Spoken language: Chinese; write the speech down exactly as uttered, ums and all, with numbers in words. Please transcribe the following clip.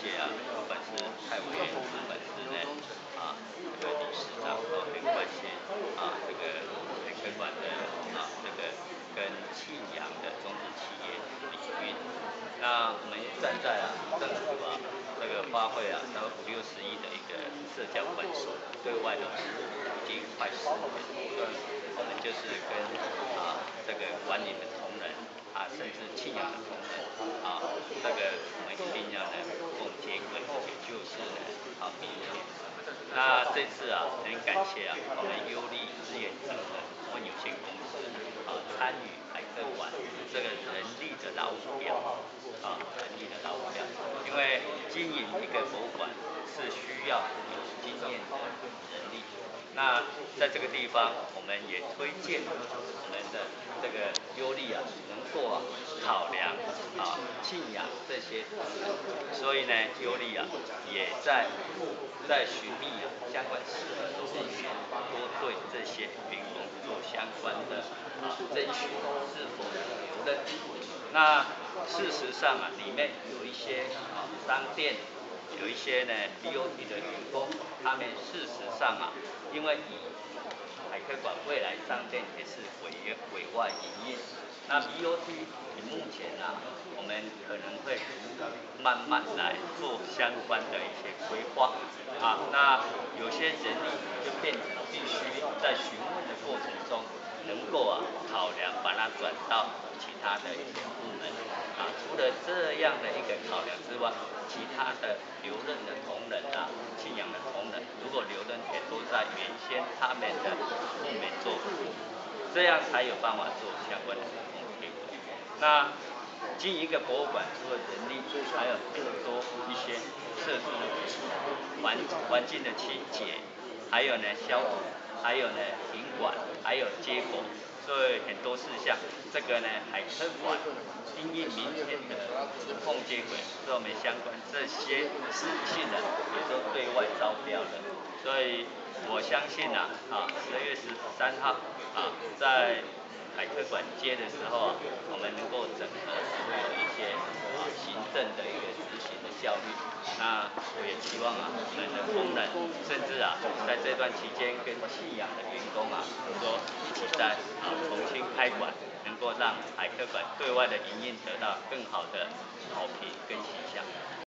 谢啊，不管是蔡委员，不管是呢啊这个理事长啊，很感谢啊这个海科馆的啊这个跟信仰的中资企业营运。那我们站在啊政府啊这个花费啊大概五六十亿的一个社交关系对外的服务已经快十年，我们就是跟啊这个管理的同仁啊，甚至信仰的同仁啊，这个我们一定要呢共接轨，也就是呢啊明年。那这次啊很感谢啊我们优利资源整合股份有限公司啊参与海科馆这个人力的劳务表啊人力的劳务表，因为经营一个博物馆是需要有经验的人力。那在这个地方，我们也推荐我们的这个优利啊，能够啊考量啊信仰这些同仁，所以呢，优利啊也在在寻觅啊相关适合的人选，多对这些员工做相关的啊甄选是否能留任。那事实上啊，里面有一些啊商店。有一些呢 B O T 的员工，他们事实上啊，因为以海科馆未来商店也是委委外营业，那 B O T 以目前啊，我们可能会慢慢来做相关的一些规划啊，那有些人力就变成必须在询问的过程中，能够啊考量把它转到其他的一些部门啊，除了这样的一个考量之外，其他的留任的同仁啊，信仰的同仁，如果留任也都在原先他们的部门做服务，这样才有办法做相关的沟通贴轨。那经营一个博物馆，除了人力，还有很多一些设施环环境的清洁，还有呢消毒，还有呢品管，还有接驳。所以很多事项，这个呢海科馆因应明年的无缝接轨，所以我们相关这些事情呢也都对外招标了。所以我相信啊，啊十二月十三号啊，在海科馆接的时候啊，我们能够整合所有一些啊行政的一个执行的效率。那我也希望啊，我们的同仁，甚至啊，在这段期间跟信仰的员工啊，说一起在啊重新开馆，能够让海科馆对外的营运得到更好的好评跟形象。